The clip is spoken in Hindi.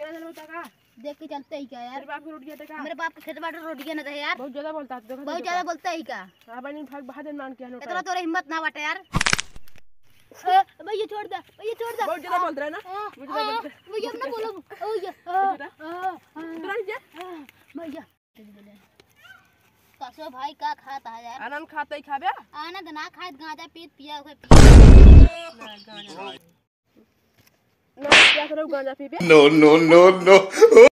क्या चलता का देख के चलते ही क्या यार। मेरे बाप की रोटियां का मेरे बाप के खेत बाटे रोटियां न दे यार। बहुत ज्यादा बोलता है, देखो बहुत ज्यादा बोलता ही का। हां भाई भाग बहादुर मान के नोट इतना तोरे हिम्मत ना बाटे यार। भैया छोड़ दे, भैया छोड़ दे। बहुत ज्यादा बोल रहा है ना। भैया अब ना बोलो। भैया कसो भाई का खाता है यार। आनंद खाता ही खाबे। आनंद ना खाए गांजा पीत पिया ओके ना क्या करो गांजा पीबे। No, no, no, no.